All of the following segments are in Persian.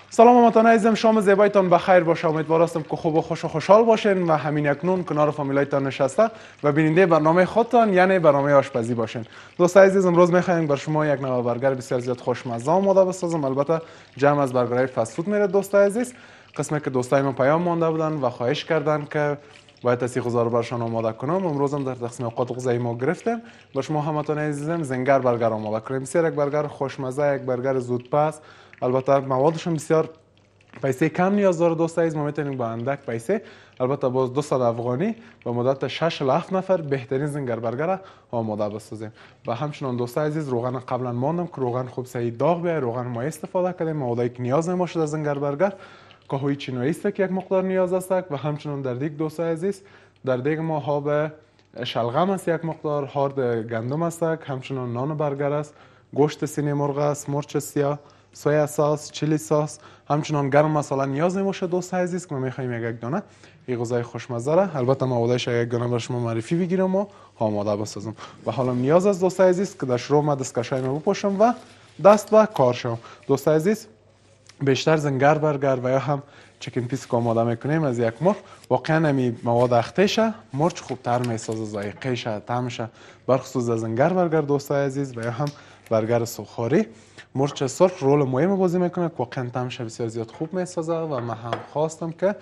سلام هموطنان عزیزم، شام زیبایتان بخیر باشه. امیدوار هستم که خوب و خوش و خوشحال باشین و همین اکنون کنار فامیلایتان نشسته و بیننده برنامه خودتان یعنی برنامه آشپزی باشین. دوستان عزیز، امروز میخوایم بر شما یک نوع برگر بسیار زیاد خوشمزه آماده بسازم. البته جمع از برگرهای فست فود میره دوستان عزیز. قسمی که دوستای من پیام مانده بودن و خواهش کردن که باید سی غذا رو برشان آماده کنم. امروز هم در تقسیم اوقات غذایی ما گرفتیم با شما هموطنان عزیزم زنگر برگر آماده کنیم. بسیار یک برگر خوشمزه، یک برگر زودپس. البته موادش هم بسیار پیسه کم نیاز داره دوستان عزیز. ما میتونیم با اندک پیسه، البته باز 200 افغانی به مدت 6 الی 7 نفر بهترین زنگر برگر آماده بسازیم. و همچنان دوستان عزیز روغن قبلا ماندم که روغن خوب صحیح داغ بیاید، روغن ما استفاده کردیم. موادی که نیاز نماشه در زنگر برگر کاهوی چینایی است که یک مقدار نیاز است و همچنان در دیگ دوستان عزیز در دیگ ما هاب شلغم است، یک مقدار هارد گندم است، همچنان نان برگر است، گوشت سینه مرغ است، مرچ سیاه، سویا ساس، چیلی ساس، همچنان گرم مساله نیاز نمیشه دوستان عزیز که ما میخوایم یک دانه این غذای خوشمزه را البته موادش یک دانه برای شما معرفی بگیرم و آماده بسازم. و حالا نیاز است دوستان عزیز که در شروع ما دستکشای ما بپوشم و دست به کار شم. دوستان عزیز بیشتر زنگر برگر و یا هم چیکن پیس که آماده میکنیم از یک مرغ واقعا امی مواد اختیشه مرچ خوبتر میسازه، ذائقه‌شه، طعمشه، برخصوص از زنگر برگر دوستان عزیز و یا هم برگر سوخاری. مرچ سرخ رول مهم بازی میکنه که واقعا طعمش بسیار زیاد خوب میسازه و من هم خواستم که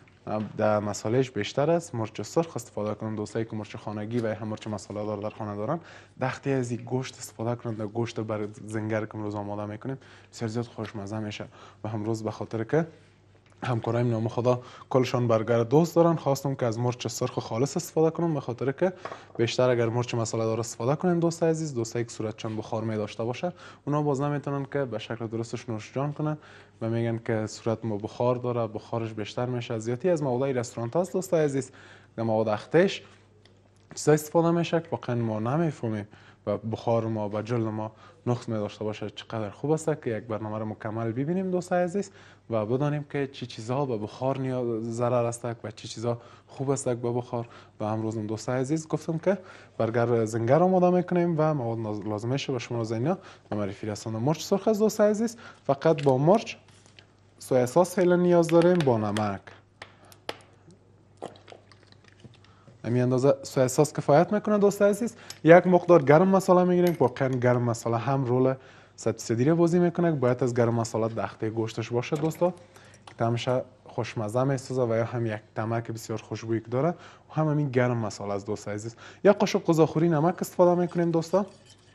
در مسالهش بیشتر است مرچ سرخ استفاده کنم. دوستایی که مرچ خانگی و هم مرچ مساله دار در خانه دارن دختی از این گوشت استفاده کنند. در گوشت بر زنگر که امروز آماده میکنیم بسیار زیاد خوشمزه میشه. و امروز به خاطر که همکارایم نام خدا کلشان برگر دوست دارن خواستم که از مرچ سرخ خالص استفاده کنم، به خاطر که بیشتر اگر مرچ مساله دار استفاده کنین دوست عزیز، دوستایی که صورتشان بخار می داشته باشه اونا باز نمیتونن که به شکل درستش نوش جان کنن و میگن که صورت ما بخار داره، بخارش بیشتر میشه. زیادی از موادای رستوران هاست دوست عزیز که مواد اختش چیزا استفاده میشه که واقعا ما نمیفهمیم و بخار ما و جلد ما نقص می داشته باشه. چقدر خوب است که یک برنامه رو مکمل ببینیم دوست عزیز و بدانیم که چی چیزها به بخار ضرر است و چی چیزها خوب است به بخار. و امروز دوست عزیز گفتم که برگر زنگر آماده میکنیم و مواد لازمش به شما زینا و معرفی رسانم. مرچ سرخ است دوست عزیز، فقط با مرچ، سویا ساس فعلا نیاز داریم، با نمک. همین اندازه سویا ساس کفایت میکنه دوست عزیز. یک مقدار گرم مساله میگیریم، واقعا گرم مساله هم رول 100% را بازی میکنه. باید از گرم مساله دخته گوشتش باشه دوستا که طعمش خوشمزه میسازه و یا هم یک طعمه که بسیار خوشبویی داره و هم همین گرم مساله از دوست عزیز. یک قاشق غذاخوری نمک استفاده میکنیم دوستا.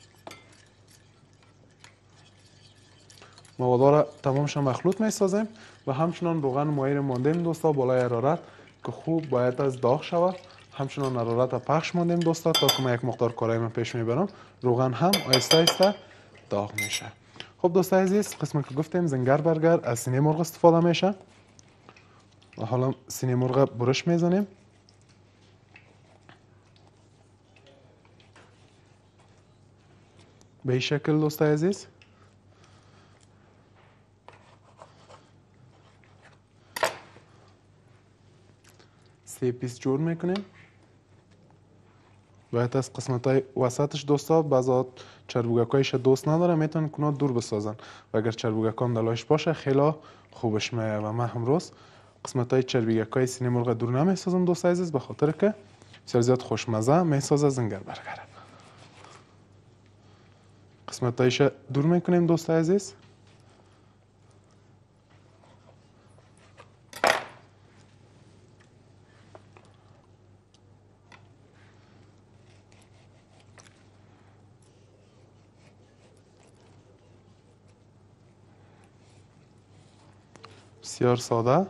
مواد را تمامش مخلوط میسازیم و همچنان روغن مایع ماندیم دوستا بالای حرارت که خوب باید از داغ شود. همچنان حرارت پخش ماندیم دوستا تا که من یک مقدار کارای من پیش میبرم روغن هم آهسته آهسته داغ میشه. خب دوستان عزیز، قسمی که گفتیم زنگر برگر از سینه مرغ استفاده میشه و حالا سینه مرغ برش میزنیم. به این شکل دوستان عزیز سه پیس جور میکنیم. باید از قسمت های وسطش دوستا بعضا چربوگکایش دوست نداره میتونن کنه دور بسازن و اگر چربوگکان دلایش باشه خیلی خوبش میه. و من امروز قسمت های چربوگکای سینه مرغ دور نمیسازم دوست عزیز به خاطر که بسیار زیاد خوشمزه میسازه زنگر برگر. قسمت هایش دور میکنیم دوست عزیز. بسیار ساده.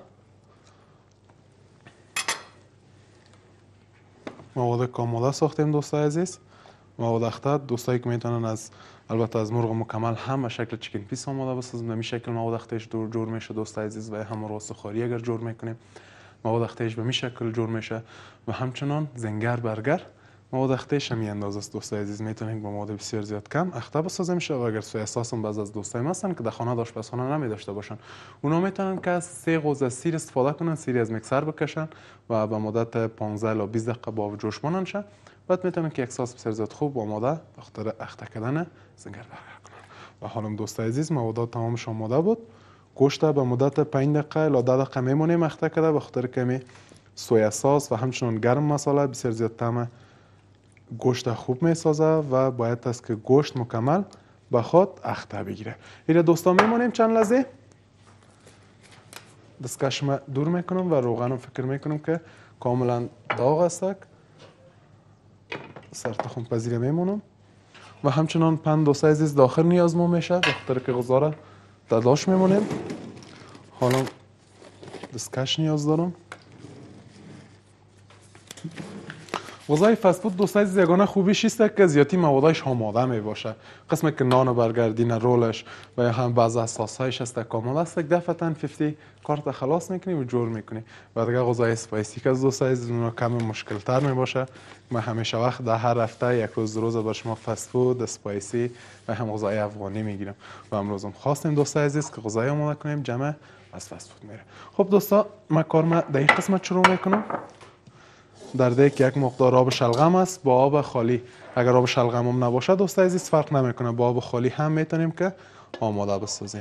مواد کامله ساختیم دوستای عزیز. مواد اخته دوستایی که میتونن از البته از مرغ مکمل هم به شکل چیکن پیس آماده بسازیم. به این شکل مواد اختهش جور میشه دوستای عزیز و هم مرغ سوخاری اگر جور میکنیم مواد اختهش به این شکل جور میشه. و همچنان زنگر برگر مواد اختهش هم این اندازه است دوستای عزیز. میتونیم با مواد بسیار زیاد کم اخته بسازیم میشه. و اگر سویا ساس هم بعض از دوستای ما هستن که در خانه آشپزخانه نمی داشته باشن اونا میتونن که از 3 قوزه سیر استفاده کنن، سیری از میکسر بکشن و به مدت 15 الی 20 دقیقه با جوش ماننشه. بعد میتونن که یک ساس بسیار زیاد خوب آماده به خاطر اخته کردن زنگر برگر کنن. و حالا دوستای عزیز مواد تمامش آماده بود. گوشت به مدت 5 دقیقه الی 10 دقیقه میمونیم مخته کرده، به خاطر کمی سویا ساس و همچنان گرم مساله بسیار زیاد طعم گوشت خوب میسازه و باید است که گوشت مکمل به خود اخته بگیره. این دوستان میمونیم چند لحظه. دستکشم دور میکنم و روغنم فکر میکنم که کاملا داغ است. سرتخم پذیر میمونم و همچنان پند دوستای عزیز داخل نیاز ما میشه، به خاطر که غذا را داداش میمونیم. حالا دستکش نیاز دارم. غذای فست فود دوستای عزیز یگانه خوبیش است که زیادی موادش آماده می باشه. قسمی که نان برگردین رولش و یا هم بعض از ساسایش است کامل است، یک دفعه 50 کارت خلاص میکنی و جور میکنی. و دیگه غذای اسپایسی که دوستای عزیز اون کم مشکل تر می باشه. من همیشه وقت در هر هفته یک روز بر شما فست فود اسپایسی و هم غذای افغانی میگیرم و امروزم خواستیم دوستای عزیز که غذای آماده کنیم جمع از فست فود میره. خب دوستا من کارم در این قسمت شروع میکنم. در دیگ یک مقدار آب شلغم است با آب خالی. اگر آب شلغم هم نباشه دوستای عزیز فرق نمیکنه، با آب خالی هم میتونیم که آماده بسازیم.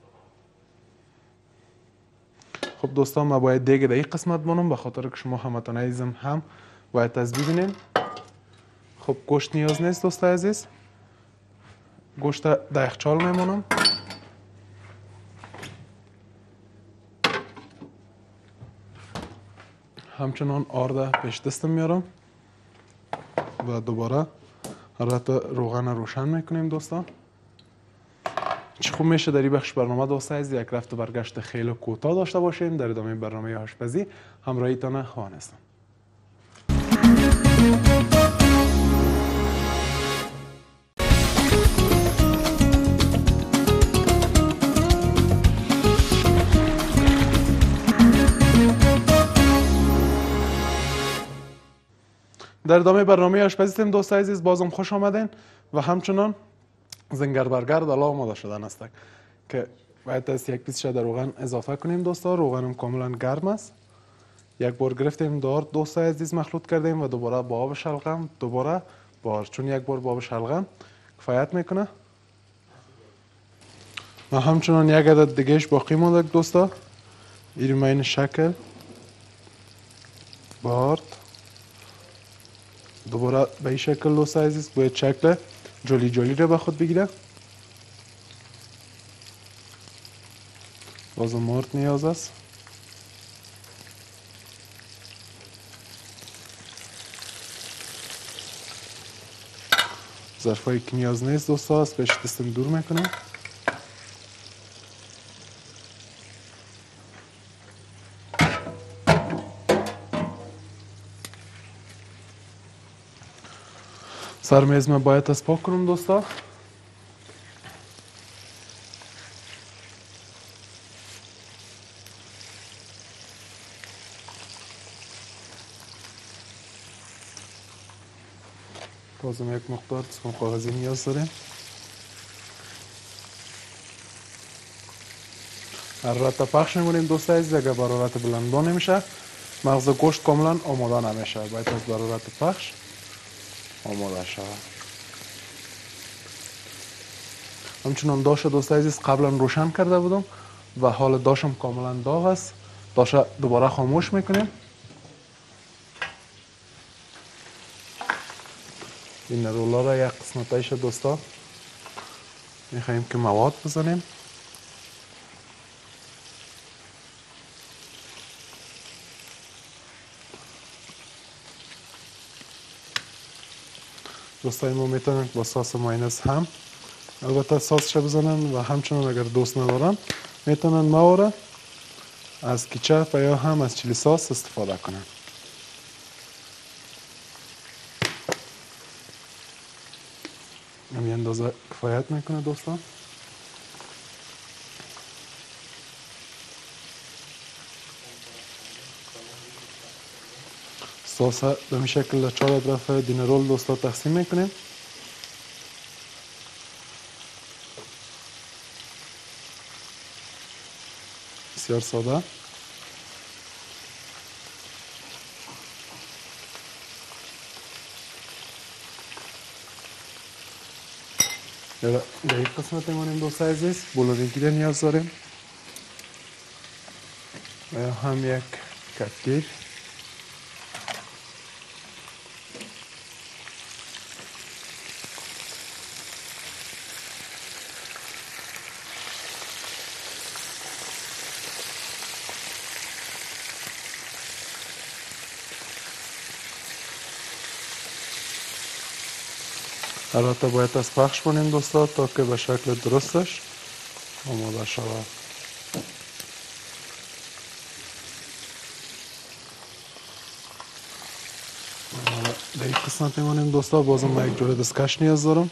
خب دوستان ما باید دیگ در این قسمت بونم به خاطر که شما همتون عزیزم هم باید از ببینین. خب گوشت نیاز نیست دوستای عزیز، گوشت در یخچال میمونم. همچنان آرد پیش دستم میارم و دوباره حرارت روغن روشن میکنیم دوستان. چه خوب میشه در این بخش برنامه دوستای عزیز یک رفت و برگشت خیلی کوتاه داشته باشیم. در ادامه برنامه آشپزی همراهیتان خواهان هستم. در ادامه برنامه آشپزی دوستای عزیز بازم خوش آمدین و همچنان زنگر برگرد حالا آماده شدن است که باید از یک پیس در روغن اضافه کنیم دوستا. روغنم کاملا گرم است. یک بار گرفتیم دار دوستای عزیز مخلوط کردیم و دوباره با آب شلغم دوباره بار، چون یک بار با آب شلغم کفایت میکنه. و همچنان یک عدد دیگهش باقی مونده دوستا. این این شکل بارد دوباره به این شکل دوستای عزیز باید شکل جولی جولی رو به خود بگیره. بازم مرد نیاز است. ظرفایی که نیاز نیست دوستا است بهش دستم دور میکنم. سر میز من باید از پاک کنم دوستا. بازم یک مقدار دستم کاغذی نیاز داریم. حرارت پخش میمونیم دوستای عزیز. اگر حرارت بلند نمیشه مغز گوشت کاملا آماده نمیشه، باید از حرارت پخش آماده شود. همچنان داش دوستای عزیز قبلا روشن کرده بودم و حال داشم کاملا داغ است. داش دوباره خاموش میکنیم. این رولا را یک قسمتایش دوستا میخواییم که مواد بزنیم. دوستای ما میتونن با ساس ماینز هم البته ساسش بزنن و همچنان اگر دوست ندارن میتونن موارد از کیچپ یا هم از چیلی ساس استفاده کنن. همین اندازه کفایت میکنه دوستان. ساس به این شکل 4 اطراف دینرول دوستا تقسیم میکنیم. بسیار ساده. در این قسمت میمونیم دوستای عزیز. بولونگی نیاز داریم. و یا هم یک کفگیر. البته باید از پخش کنیم دوستا تا که به شکل درستش آماده شود. در این قسمت میمونیم دوستا. بازم من یک جوره دستکش نیاز دارم.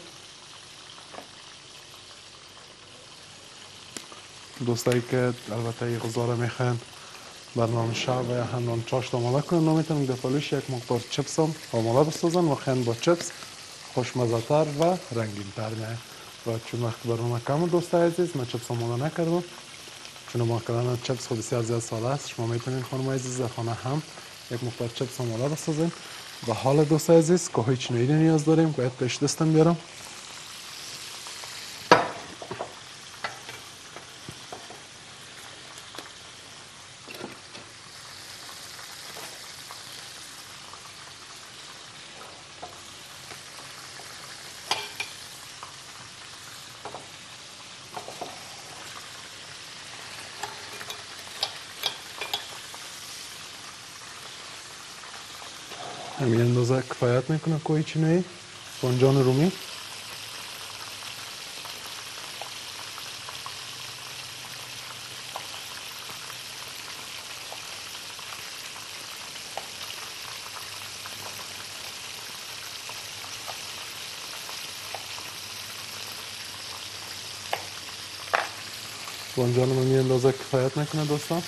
دوستایی که البته این غذا را میخواین برنامه شب و یا هم نان چاشت آماده کنن، میتونم دفالوش یک مقدار چپس هم آماده بسازن و خیلی با چپس خوشمزه تر و رنگین تر میاد. و چون وقت برنامه کم دوستای عزیز من چپس آماده نکردم، چون ما کردن چپس خود بسیار زیاد ساده است. شما میتونین خانم عزیز در خانه هم یک مقدار چپس آماده بسازین. و حالا دوستای عزیز که هیچ نوعی نیاز داریم، باید پیش دستم بیارم. همین اندازه کفایت میکنه کوی چینی بانجان رومی. بانجان رومی اندازه کفایت میکنه دوستان.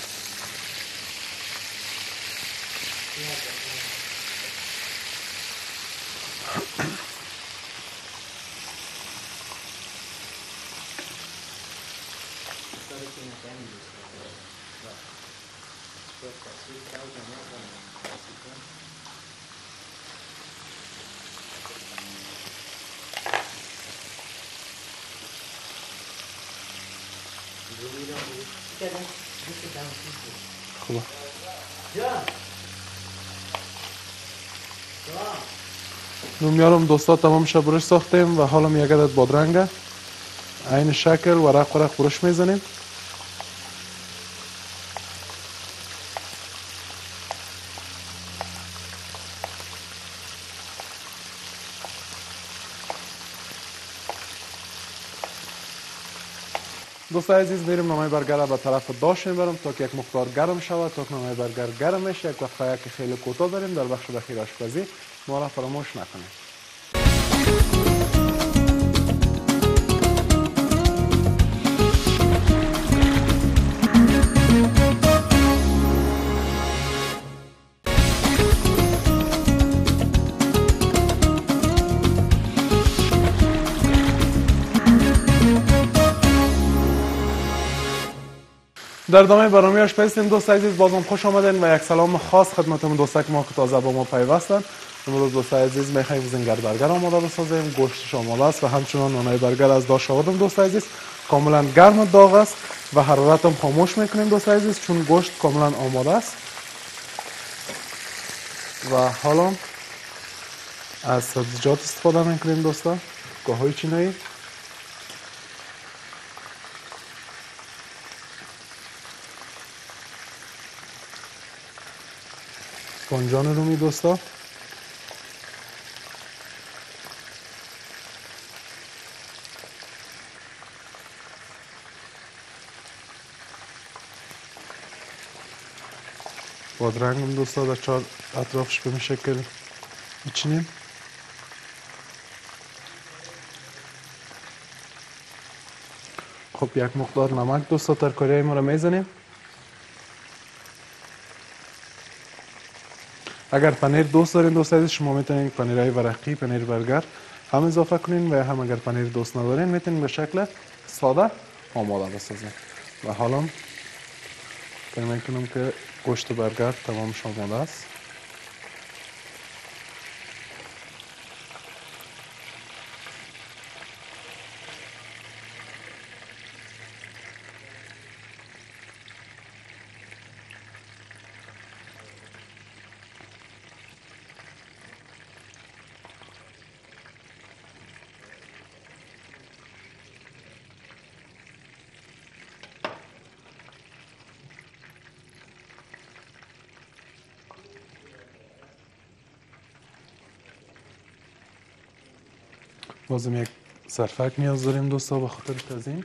خوبه. نمیارم دوستا تمام شب برش ساختیم و حالا یک عدد بادرنگ عین شکل ورق ورق برش میزنیم. دوستای عزیز میریم نمای برگر را به طرف داش میبرم تا که یک مقدار گرم شود. تا که نمای برگر گرم میشه یک وقت که خیلی کوتاه داریم در بخش بخیر آشپزی، ما را فراموش نکنید. در ادامه برنامه آشپزی دوستای عزیز بازم خوش آمدین و یک سلام خاص خدمت دوستان که ما که تازه با ما پیوستن. امروز دوستای عزیز میخوایم زنگر برگر آماده بسازیم. گوشتش آماده است و همچنان نانای برگر از داش آوردم دوستای عزیز. کاملا گرم و داغ است و حرارت هم خاموش میکنیم دوستای عزیز چون گوشت کاملا آماده است. و حالا از سبزیجات استفاده میکنیم دوستا. گوهای چینایی، بانجان رومی دوستا، بادرنگ هم دوستا در چهار اطرافش به این شکل میچینیم. خب یک مقدار نمک دوستا ترکاری ما رو میزنیم. اگر پنیر دوست دارین دوست عزیز شما میتونین پنیرهای ورقی، پنیر برگر هم اضافه کنین و هم اگر پنیر دوست ندارین میتونین به شکل ساده آماده بسازین. و حالا فکر میکنم که گوشت برگر تمام آماده است. بازم یک سرفک نیاز داریم دوستا به خاطر تزیین.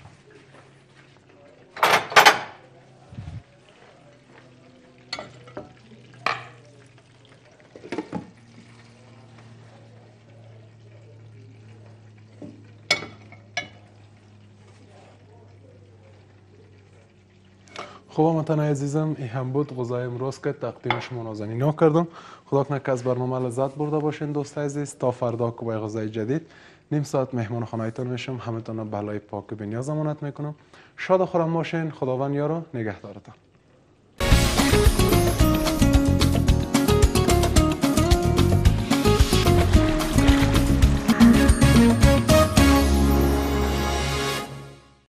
خب هموطنان عزیزم، این هم بود غذای امروز که تقدیم شما نازنین کردم. خدا کنه که از برنامه لذت برده باشین دوست عزیز. تا فردا که با غذای جدید نیم ساعت مهمان خانه‌تون میشم. همتون رو به لای پاک و بنیاز امانت میکنم. شاد و خرم باشین. خداوند یار و نگهدارتان.